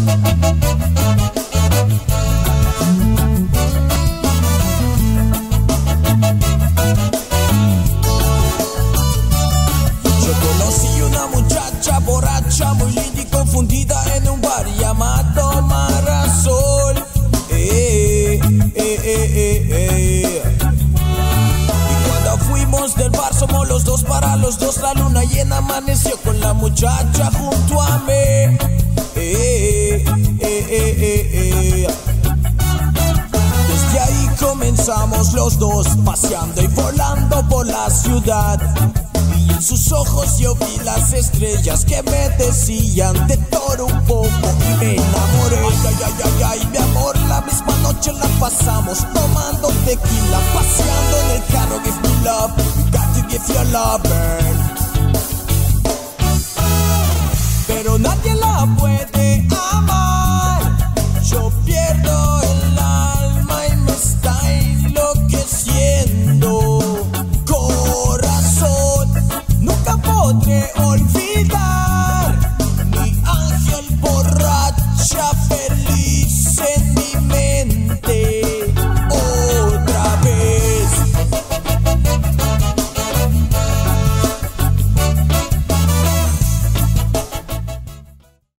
Borracha, muy linda y confundida en un bar llamado Marasol. Y cuando fuimos del bar somos los dos para los dos. La luna llena amaneció con la muchacha junto a mí. Desde ahí comenzamos los dos paseando y volando por la ciudad. En sus ojos yo vi las estrellas que me decían de todo un poco y me enamoré. Ay, ay, ay, ay, ay, mi amor, la misma noche la pasamos tomando tequila, paseando en el carro. Give me love, you got to give your lover. Pero nadie la puede amar. Yo pienso